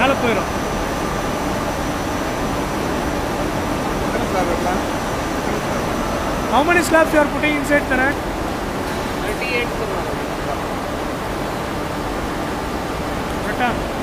மேலே போயிடும். How many slabs you are putting inside the rack? 38.